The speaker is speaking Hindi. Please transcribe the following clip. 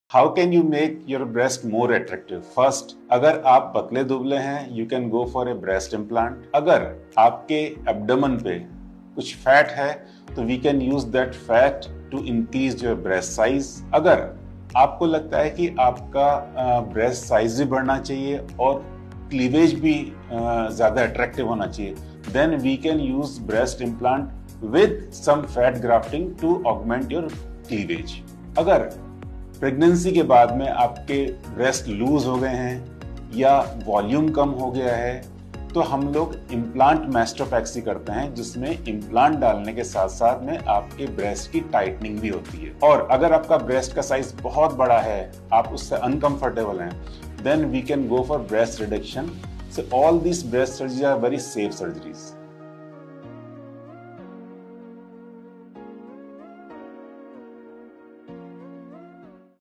How can you make your breast more attractive? First, अगर आप पतले दुबले हैं you can go for a breast implant. अगर आपके एब्डोमेन पे कुछ फैट है तो we can use that fat to increase your breast size. अगर आपको लगता है कि आपका ब्रेस्ट साइज भी बढ़ना चाहिए और क्लीवेज भी ज्यादा अट्रैक्टिव होना चाहिए, then we can use breast implant with some fat grafting to augment your cleavage. अगर प्रेगनेंसी के बाद में आपके ब्रेस्ट लूज हो गए हैं या वॉल्यूम कम हो गया है तो हम लोग इम्प्लांट मैस्टोपैक्सी करते हैं, जिसमें इम्प्लांट डालने के साथ साथ में आपके ब्रेस्ट की टाइटनिंग भी होती है। और अगर आपका ब्रेस्ट का साइज बहुत बड़ा है, आप उससे अनकंफर्टेबल हैं, then we can go for breast reduction. So all this breast surgery are very safe surgeries.